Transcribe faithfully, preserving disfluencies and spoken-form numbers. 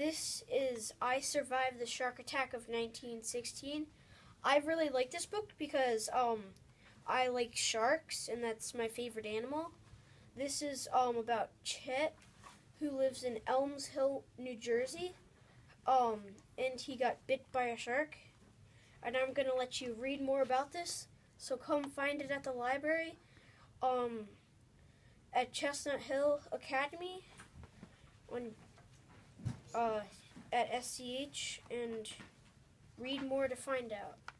this is I Survived the Shark Attack of nineteen sixteen. I really like this book because um, I like sharks, and that's my favorite animal. This is um, about Chet, who lives in Elms Hill, New Jersey, um, and he got bit by a shark. And I'm going to let you read more about this, so come find it at the library um, at Chestnut Hill Academy on uh, at S C H, and read more to find out.